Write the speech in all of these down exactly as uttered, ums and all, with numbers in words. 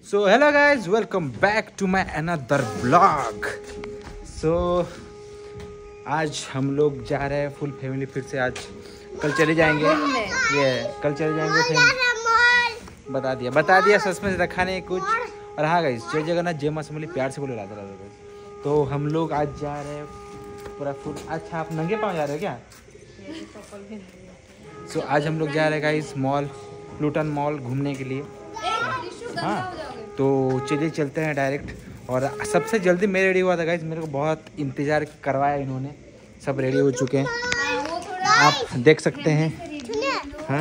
So hello guys, welcome back to my another blog. So आज हम लोग जा रहे हैं फुल फैमिली फिर से। आज कल चले जाएंगे, ये कल चले जाएंगे फिर बता दिया बता दिया सच में रखा नहीं कुछ। और हाँ गाइज, जय जगन्नाथ जय मां समली प्यार से बोले राधा राधा। तो हम लोग आज जा रहे हैं पूरा फुल। अच्छा, आप नंगे पाँव जा रहे हो क्या? सो so, आज हम लोग जा रहे हैं गाइस मॉल, प्लूटन मॉल घूमने के लिए। हाँ, तो चलिए चलते हैं डायरेक्ट। और सबसे जल्दी मैं रेडी हुआ था गाइस, मेरे को बहुत इंतज़ार करवाया इन्होंने। सब रेडी हो चुके हैं, आप देख सकते हैं। हाँ,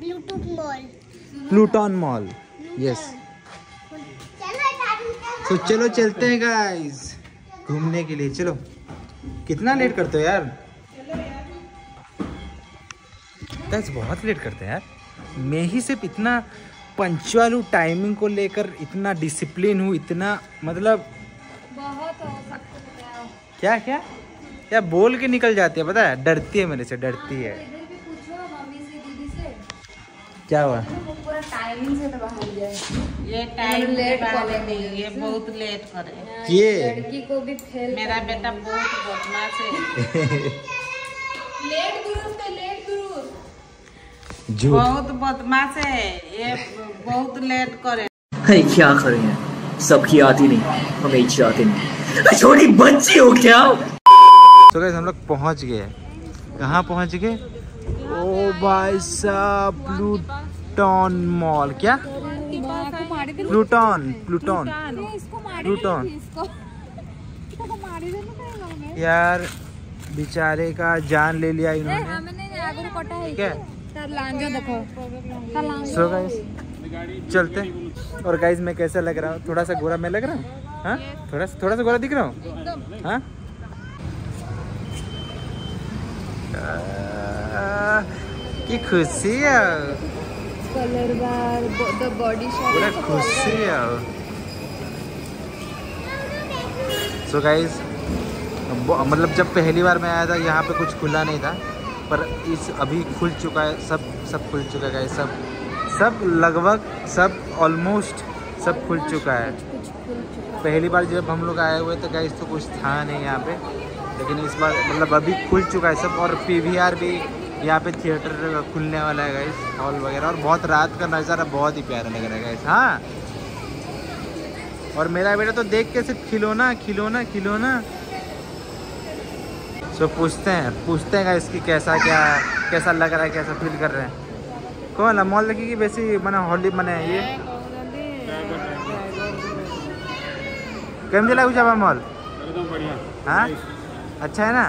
प्लूटन मॉल, यस। तो चलो चलते हैं गाइस घूमने के लिए। चलो, कितना लेट करते हो यार? गाइस बहुत लेट करते हैं यार। मैं ही सिर्फ इतना पंक्चुअल हूँ, टाइमिंग को लेकर इतना डिसिप्लिन हूँ, इतना मतलब बहुत हो सकता है। क्या क्या क्या बोल के निकल जाती है, पता है? डरती है मेरे से, डरती है। क्या हुआ? पूरा टाइमिंग से तो बाहर जाए, ये टाइम लेट करे, ये बहुत लेट करे। ये लड़की को भी फेल, मेरा बेटा बहुत बदमाश है। लेट दुरुस्त है, लेट दुरुस्त, बहुत बदमाश है, ये बहुत लेट करे। अरे क्या करें, सबकी आती नहीं, हमें आती नहीं। छोटी बच्ची हो क्या? तो गाइस हम लोग पहुंच गए। कहाँ पहुंच गए? ओ भाई साहब, प्लूटन मॉल। क्या? प्लूटन प्लूटन प्लूटन यार, बेचारे का जान ले लिया इन्होंने। ठीक है, सो गाइस चलते। और गाइस मैं कैसा लग रहा हूँ? थोड़ा सा गोरा मैं लग रहा हूँ? हाँ, थोड़ा सा थोड़ा सा गोरा दिख रहा हूँ? हाँ, की खुशी है, बड़ा खुशी है। सो गाइस मतलब जब पहली बार मैं आया था यहाँ पे कुछ खुला नहीं था, पर इस अभी खुल चुका है, सब सब खुल चुका है, सब सब लगभग सब ऑलमोस्ट सब खुल चुका है। पहली बार जब हम लोग आए हुए थे गाइस तो कुछ था नहीं यहाँ पे, लेकिन इस बार मतलब अभी खुल चुका है सब। और पीवीआर भी यहाँ पे थिएटर खुलने वाला है गाइस, हॉल वगैरह। और बहुत रात का नज़ारा बहुत ही प्यारा लग रहा है गाइस। हाँ, और मेरा बेटा तो देख के सिर्फ खिलौना खिलौना खिलौना। सो पूछते हैं पूछते हैं गाइस कि कैसा क्या कैसा लग रहा है, कैसा फील कर रहे हैं। कौन ला मॉल लगेगी वैसी मना होली मने ये केम दिला जावा मॉल? एकदम बढ़िया। हाँ, अच्छा है ना?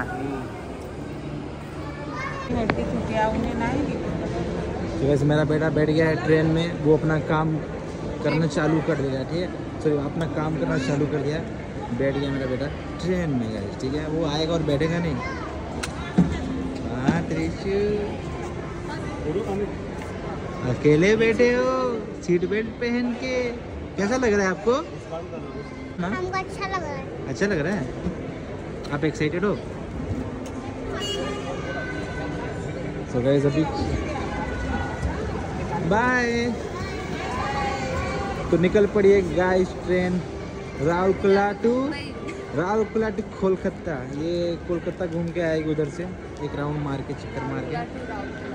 तो वैसे मेरा बेटा बैठ गया है ट्रेन में, वो अपना काम करना चालू कर दिया। ठीक है, सॉरी अपना काम करना चालू कर दिया। बैठ गया मेरा बेटा ट्रेन में गाइस। ठीक है, वो आएगा और बैठेगा नहीं। हाँ त्रिशु, अकेले बैठे हो सीट बेल्ट पहन के, कैसा लग रहा है आपको? हमको अच्छा लग रहा है। अच्छा लग रहा है? आप एक्साइटेड हो? सो गाइस अभी बाय। तो निकल पड़ी है guys train Rourkela to Rourkela to Kolkata. ये कोलकाता घूम के आएगी उधर से, एक राउंड मार के, चक्कर मार के।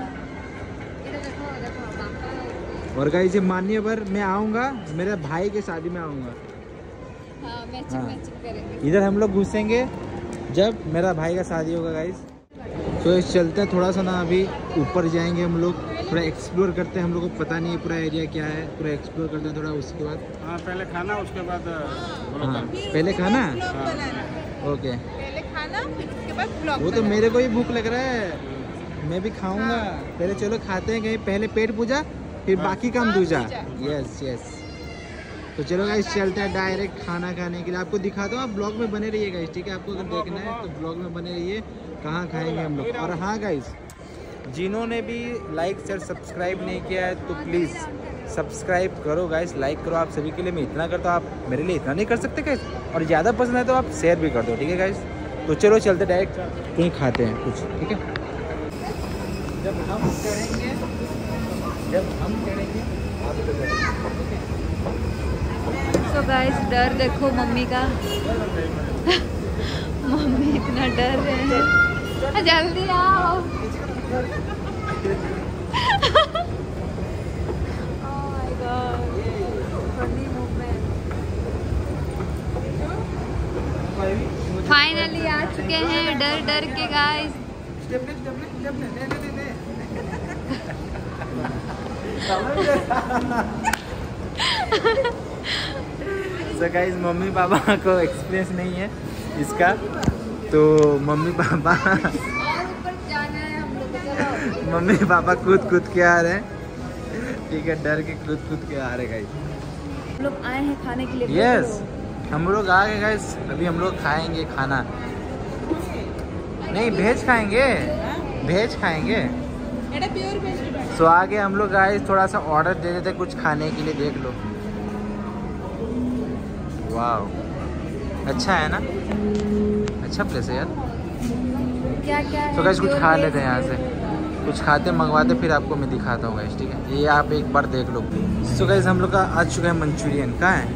और गाइस ये मानिए पर मैं आऊँगा, मेरे भाई के शादी में आऊँगा। हाँ, मैचिंग हाँ। मैचिंग करेंगे। इधर हम लोग घुसेंगे जब मेरा भाई का शादी होगा गाइस। तो इस चलते हैं थोड़ा सा ना, अभी ऊपर जाएंगे हम लोग, पूरा एक्सप्लोर करते हैं। हम लोग को पता नहीं है पूरा एरिया क्या है, पूरा एक्सप्लोर करते हैं थोड़ा। उसके बाद हाँ, पहले खाना, उसके बाद हाँ, पहले खाना। ओके, पहले खाना उसके बाद ब्लॉग। वो तो मेरे को ही भूख लग रहा है, मैं भी खाऊंगा। पहले चलो खाते हैं कहीं, पहले पेट पूजा फिर बाकी काम दूजा। यस यस, तो चलो गाइस चलते हैं डायरेक्ट खाना खाने के लिए। आपको दिखाता हूँ, आप ब्लॉग में बने रहिए गाइस। ठीक है, आपको अगर देखना है तो ब्लॉग में बने रहिए, कहाँ खाएंगे हम लोग। और हाँ गाइस, जिन्होंने भी लाइक शेयर सब्सक्राइब नहीं किया है तो प्लीज़ सब्सक्राइब करो गाइस, लाइक करो। आप सभी के लिए मैं इतना करता हूँ, आप मेरे लिए इतना नहीं कर सकते गाइस। और ज़्यादा पसंद है तो आप शेयर भी कर दो। ठीक है गाइस, तो चलो चलते डायरेक्ट कहीं खाते हैं कुछ। ठीक है, जब हम चढ़ेंगे जब हम चढ़ेंगे आप तो तो गाइस डर देखो मम्मी का। मम्मी इतना डर रहे हैं, जल्दी आओ। Oh my God, funny moment. Finally आ चुके हैं डर डर के guys. So guys, mummy papa को एक्सपीरियंस नहीं है इसका, तो मम्मी पापा मम्मी पापा कूद कूद के आ रहे हैं, ठीक है, डर के कूद कूद के आ रहे हैं गाइस। हम लोग आए हैं खाने के लिए। यस, हम लोग आ गए गाइस, अभी हम लोग खाएंगे खाना। नहीं, भेज खाएंगे, भेज खाएंगे। सो so, आगे हम लोग गाइस थोड़ा सा ऑर्डर दे देते कुछ खाने के लिए, देख लो। वाह, अच्छा है ना, अच्छा प्लेस है यार। क्या क्या है? तो गाइस कुछ खा लेते हैं यहाँ से, कुछ खाते मंगवाते फिर आपको मैं दिखाता हूँ गाइस, ठीक है। ये आप एक बार देख लो। सो गाइस हम लोग का आ चुका है मंचूरियन। कहाँ है?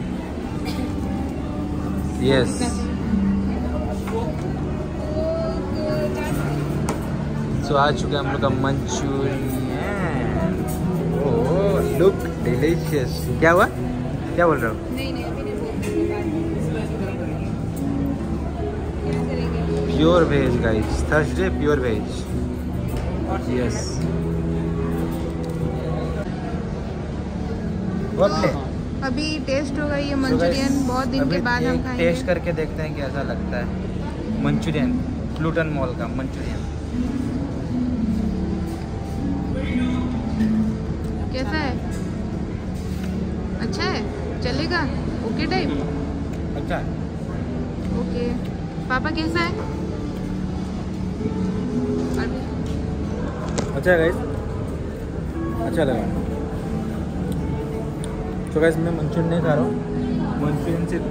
यस, सो आ चुका है हम लोग का मंचूरियन। ओह, लुक डिलीशियस। क्या हुआ, क्या बोल रहे हो? नहीं नहीं अभी नहीं बोल। Pure veg guys, Thursday pure veg. Yes, अभी टेस्ट होगा ये मंचूरियन, बहुत दिन के बाद हम खाएंगे। टेस्ट करके देखते हैं कैसा लगता है मंचूरियन, प्लूटन मॉल का मंचूरियन। कैसा है? अच्छा है, चलेगा, ओके टाइप। अच्छा है, ओके। पापा कैसा है? अच्छा है गाइस, अच्छा लगा। तो गाइस मैं मंचूरियन नहीं खा रहा हूँ, मंचूरियन सिर्फ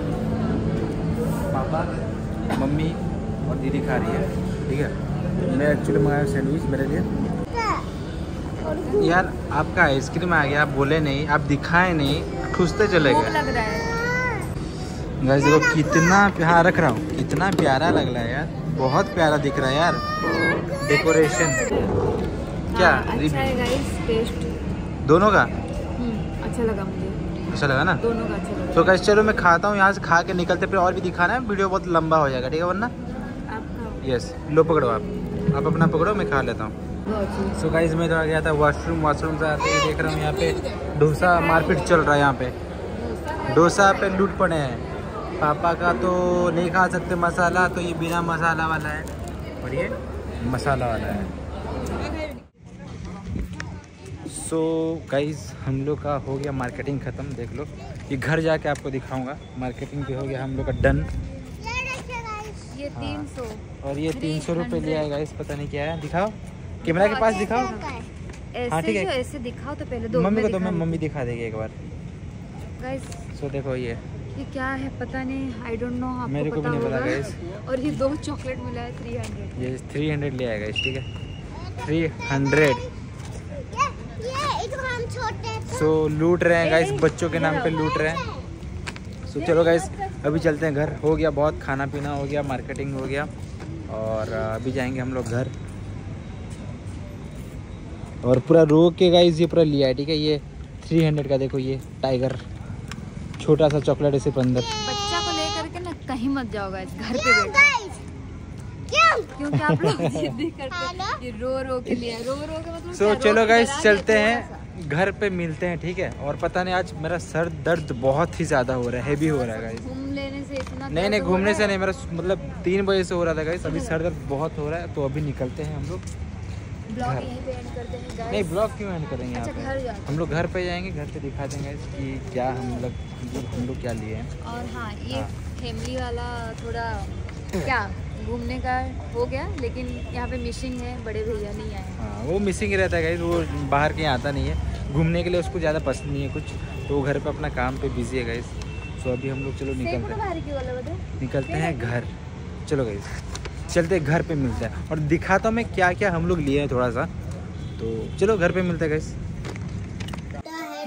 पापा, मम्मी और दीदी खा रही है, ठीक है। मैं एक्चुअली मंगाया सैंडविच मेरे लिए। यार आपका आइसक्रीम आ गया, आप बोले नहीं, आप दिखाए नहीं, ठूसते चले गए। लग रहा है गाइस देखो कितना प्यारा रख रहा हूँ, कितना प्यारा लग रहा है यार, बहुत प्यारा दिख रहा है यार डेकोरेशन। क्या हाँ, अच्छा है गाइस, टेस्ट दोनों का अच्छा लगा मुझे। अच्छा लगा ना? दोनों का अच्छा लगा। तो गाइस चलो मैं खाता हूँ, यहाँ से खा के निकलते, फिर और भी दिखाना है, वीडियो बहुत लंबा हो जाएगा, ठीक है, वरना। आप खाओ। यस, लो पकड़ो, आप आप अपना पकड़ो, मैं खा लेता हूँ। सो गाइस मैं तो आ गया था वॉशरूम, वॉशरूम से आते ही देख रहा हूँ यहाँ पे डोसा मारपीट चल रहा है। यहाँ पे डोसा पे लूट पड़े हैं। पापा का तो नहीं खा सकते मसाला, तो ये बिना मसाला वाला है और ये मसाला वाला है। सो so, गाइस हम लोग का हो गया मार्केटिंग ख़त्म, देख लो। ये घर जाके आपको दिखाऊंगा, मार्केटिंग पे हो गया हम लोग का डन। ये तीन सौ और ये तीन सौ रुपये लिया है गाइस, पता नहीं क्या है, दिखाओ कैमरा के पास दिखाओ। ऐसे हाँ ठीक है, जो ऐसे दिखाओ तो पहले दो मम्मी को तो दिखा मैं मम्मी दिखा देगी एक बार। गाइस सो देखो ये ये क्या है पता नहीं, आई डोंट नो, आपको मेरे को भी पता नहीं पता होगा। गाइस। और ये दो चॉकलेट मिला है थ्री हंड्रेड। ये थ्री हंड्रेड लिया है गाइस, ठीक है, थ्री हंड्रेड। सो लूट रहे हैं गाइस, बच्चों के नाम पे लूट रहे हैं। सो चलो गाइस अभी चलते हैं घर, हो गया बहुत, खाना पीना हो गया, मार्केटिंग हो गया, और अभी जाएंगे हम लोग घर। और पूरा रोक के गाइस ये पूरा लिया है, ठीक है, ये थ्री हंड्रेड का देखो, ये टाइगर छोटा सा चॉकलेट है सिर्फ अंदर। बच्चा को लेकर के ना कहीं मत जाओ गाइस, घर पे बैठो, क्योंकि आप लोग जिद्दी करते हैं, ये रो रो के लिए, रो रो के मतलब। सो चलो गाइस चलते हैं घर पे, मिलते हैं, ठीक है। और पता नहीं आज मेरा सर दर्द बहुत ही ज़्यादा हो रहा है, हैवी हो रहा है गाइस। घूम लेने से इतना नहीं नहीं घूमने से नहीं, मेरा मतलब तीन बजे से हो रहा था गाइस, अभी सर दर्द बहुत हो रहा है, तो अभी निकलते हैं हम लोग। ब्लॉग यहीं पे एंड करते हैं गाइस। नहीं ब्लॉग क्यों एंड करेंगे यहाँ अच्छा, पे, घर जाते हम लोग घर पे जाएंगे, घर पे दिखा देंगे कि क्या हम लोग हम लोग क्या लिए हैं। और हाँ ये हाँ। फैमिली वाला थोड़ा क्या घूमने का हो गया, लेकिन यहाँ पे मिसिंग है, बड़े भैया नहीं आए। हाँ वो मिसिंग ही रहता है गाइस, वो बाहर कहीं आता नहीं है घूमने के लिए, उसको ज़्यादा पसंद नहीं है कुछ, तो वो घर पे अपना काम पे बिजी है गाइस। सो अभी हम लोग चलो निकलते हैं, निकलते हैं घर। चलो गाइस चलते हैं घर पे, मिलते हैं और दिखाता हूँ मैं क्या क्या हम लोग लिए हैं थोड़ा सा, तो चलो घर पे मिलते हैं गाइस।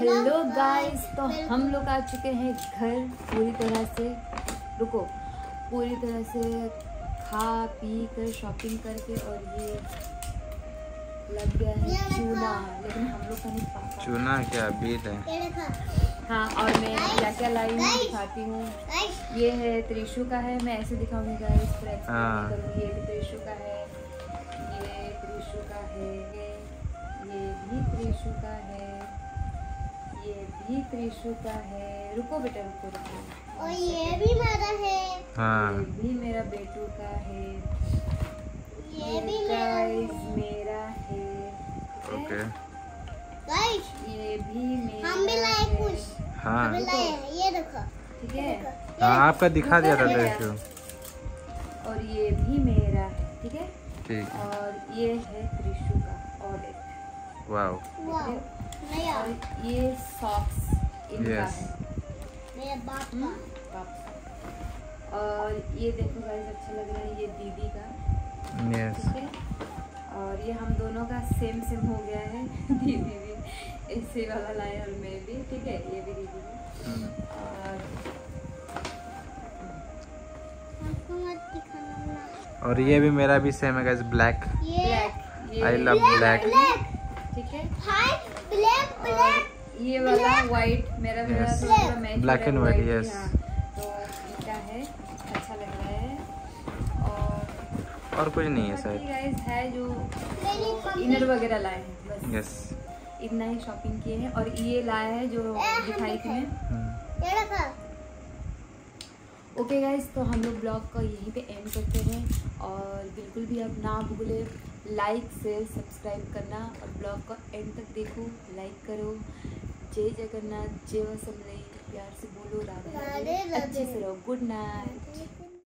हेलो गाइस, तो हम लोग आ चुके हैं घर पूरी तरह से। रुको, पूरी तरह से खा पी कर शॉपिंग करके, और ये लग गया है चूना, लेकिन हम लोग का नहीं पाता चूना क्या बीट है। हाँ, और मैं क्या क्या लाई हूँ दिखाती हूँ। ये है त्रिशु का है, मैं ऐसे दिखाऊंगी गाइस, फिर एक्सप्लेन करूँगी। ये भी त्रिशु का है, ये त्रिशु का है, ये भी त्रिशु का है, ये भी त्रिशु का है। रुको बेटा, रुको रुको। और ये भी मेरा है। हाँ, ये भी मेरा बेटू का है, ये भी गाइस मेरा है। ओके। गाइस, ये भी मेरा हम भी लाए है। कुछ। हाँ हम लाए, ये देखो। ठीक है, हाँ, आपका दिखा दिया था त्रिशु। और ये भी मेरा है। ठीक है, ठीक। और ये है त्रिशु का और एक, वाओ। वाओ, नया। और ये सॉक्स इनका Yes. है, मेरे बाप हम्म, का। वापस। और ये देखो गाइस, अच्छा लग रहा है, ये दीदी का। यस। ठीक है, और ये हम दोनों का सेम सेम हो गया है। दीदी भी ऐसे वाला लाए और मैं भी। ठीक है, ये भी दीदी भी। और हमको मत दिखाना ना। और ये भी मेरा भी सेम है गाइस, ब्लैक। ये ब्लैक, ये आई लव ब्लैक। ब्लैक। ठीक है, हाय, ब्लैक और ब्लैक। ये वाला व्हाइट मेरा मेरा Yes. थोड़ा match Black and white, yes. तो इनका है, अच्छा लग रहा है। और और कुछ नहीं है बाकी शायद। गाइस है जो मेरी इनर वगैरह लाए हैं, बस यस। इतना ही शॉपिंग किए हैं। और ये लाया है जो दिखाई थी मैं। ये देखो। ओके गाइस, तो हम लोग ब्लॉग को यहीं पे एंड करते हैं, और बिल्कुल भी अब ना भूले लाइक शेयर सब्सक्राइब करना, और ब्लॉग को एंड तक देखो, लाइक करो। जय जगन्नाथ, जय वसमलई, प्यार से बोलो, राधे राधे राधे, राधे। अच्छे से रहो, गुड नाइट।